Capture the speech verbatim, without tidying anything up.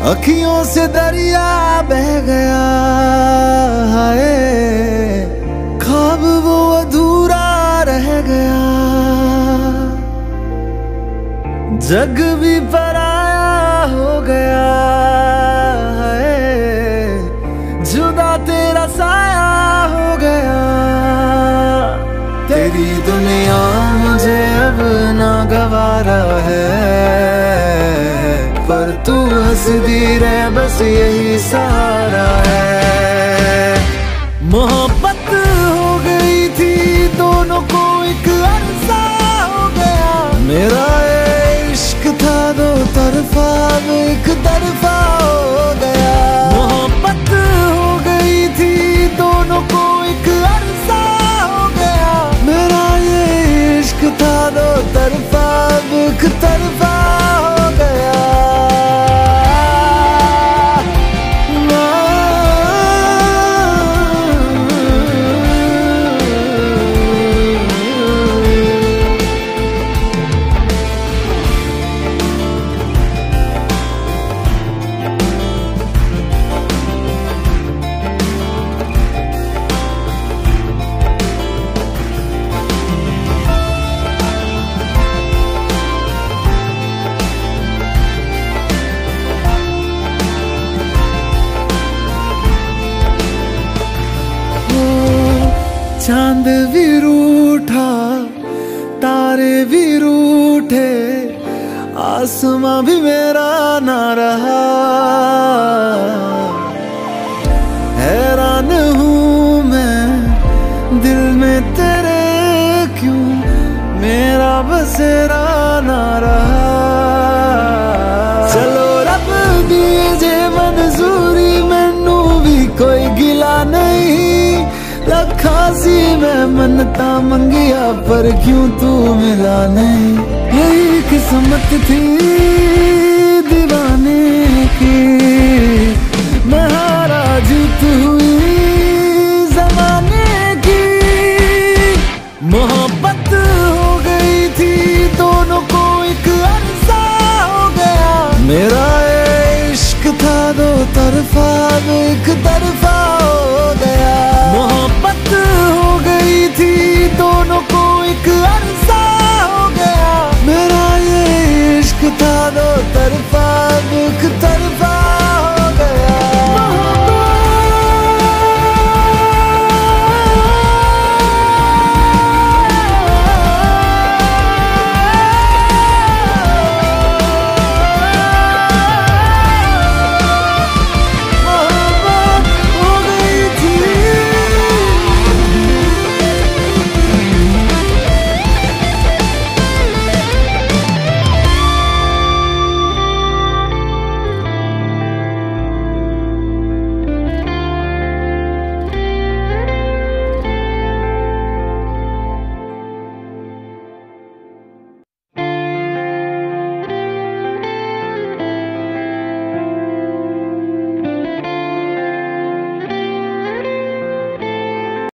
अखियों से दरिया बह गया, हाय ख्वाब वो अधूरा रह गया। जग भी पराया हो गया, हाय जुदा तेरा साया हो गया। तेरी दुनिया मुझे अब ना गवारा है, पर तू हंसदी रहे बस यही सहारा है। मोहब्बत हो गई थी दोनों को एक अरसा हो गया। मेरा इश्क था दो तरफा वो एक तरफा हो गया। मोहब्बत हो गई थी दोनों को एक अरसा हो गया। मेरा ये इश्क था दो तरफा वो एक तरफा हो गया। चांद भी रूठा तारे भी रूठे, आसमां भी मेरा ना रहा। हैरान हूँ मैं दिल में तेरे क्यों मेरा बसेरा ना रहा। चलो रब दीजे मंजूरी मैनू भी कोई गिला नहीं। रखा सी मैं मनता मंगिया पर क्यों तू मिला नहीं। यही किस्मत थी दीवाने की, मैं हारा जीत हुई ज़माने की। मोहब्बत हो गई थी दोनों को एक अरसा हो गया। मेरा इश्क था दो तरफा वो एक तरफा